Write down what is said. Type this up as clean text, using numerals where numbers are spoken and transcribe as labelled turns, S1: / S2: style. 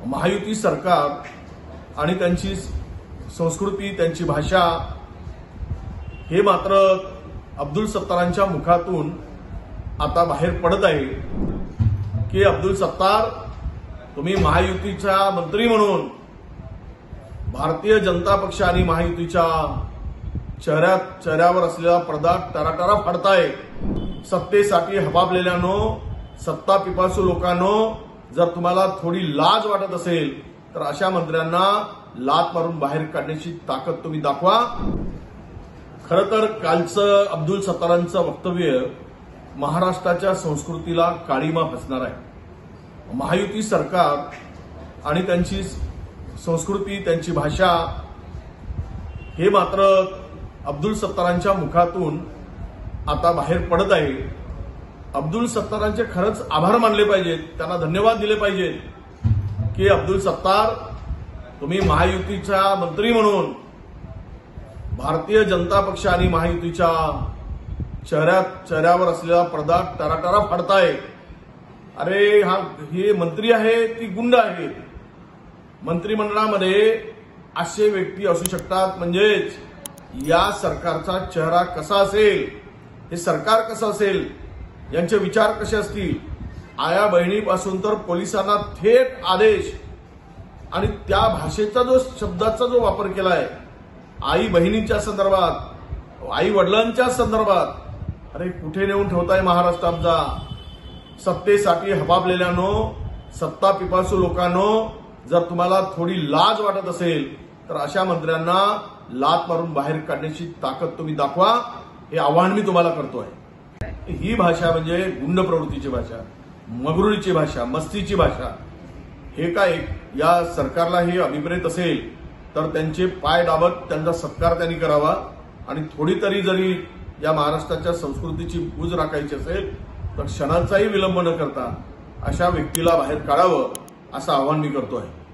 S1: महायुती सरकार आणि त्यांची संस्कृती, त्यांची भाषा हे मात्र अब्दुल सत्तारांच्या मुखातून आता बाहेर पडत आहे की अब्दुल सत्तार, तुम्ही महायुतीचा मंत्री म्हणून भारतीय जनता पक्ष आणि महायुतीच्या चेहऱ्यावर असलेला पडदा टराटरा फाडताय। सत्तेसाठी हबाबलेल्यानो, सत्ता पिपासू लोकांनो, जर तुम्हाला थोडी लाज वाटत असेल तर अशा मंत्र्यांना लात मारून बाहेर काढण्याची ताकद तुम्ही दाखवा। खरं तर कालचं अब्दुल सत्तारांचं वक्तव्य महाराष्ट्राच्या संस्कृतीला काळीमा फासणार आहे। महायुती सरकार आणि त्यांची संस्कृती, त्यांची भाषा हे मात्र अब्दुल सत्तारांच्या मुखातून आता बाहेर पडत आहे। अब्दुल सत्तारांचे खरंच आभार मानले पाहिजेत, त्यांना धन्यवाद दिले पाहिजेत की अब्दुल सत्तार, तुम्ही महायुतीचा मंत्री म्हणून भारतीय जनता पक्ष आणि महायुतीच्या चेहऱ्यावर असलेला पडदा टराटरा फाडताय। अरे हे मंत्री आहे ती गुंड आहेत। मंत्रिमंडळामध्ये असे व्यक्ती असू शकतात, म्हणजेच या सरकारचा चेहरा कसा असेल, हे सरकार कसं असेल, यांचे विचार कसे असतील। आया बहिणीपासून तर पोलिसांना थेट आदेश आणि त्या भाषेचा शब्दाचा जो वापर केलाय, आई बहिणींच्या संदर्भात, आई वडिलांच्या संदर्भात, अरे कुठे नेऊन ठेवताय महाराष्ट्र आमचा। सत्तेसाठी हबाबलेल्यानो, सत्ता पिपासू लोकांनो, जर तुम्हाला थोडी लाज वाटत असेल तर अशा मंत्र्यांना लात मारून बाहेर काढण्याची ताकद तुम्ही दाखवा, हे आव्हान मी तुम्हाला करतोय। ही भाषा म्हणजे गुंड प्रवृत्तीची भाषा, मगरुरीची भाषा, मस्तीची भाषा। हे काय या सरकारला हे अभिप्रेत असेल तर त्यांचे पाय दाबत त्यांचा सत्कार त्यांनी करावा आणि थोडी तरी जरी या महाराष्ट्राच्या संस्कृतीची पूज राखायची असेल तर क्षणाचाही विलंब न करता अशा व्यक्तीला बाहेर काढावं, असं आवाहन मी करतोय।